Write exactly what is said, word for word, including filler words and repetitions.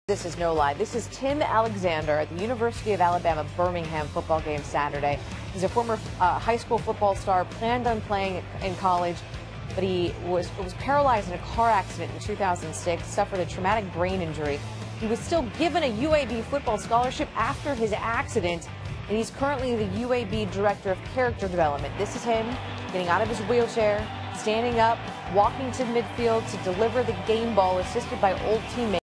This is no lie. This is Tim Alexander at the University of Alabama Birmingham football game Saturday. He's a former uh, high school football star, planned on playing in college, but he was, was paralyzed in a car accident in two thousand six, suffered a traumatic brain injury. He was still given a U A B football scholarship after his accident, and he's currently the U A B Director of Character Development. This is him getting out of his wheelchair, standing up, walking to midfield to deliver the game ball, assisted by old teammates.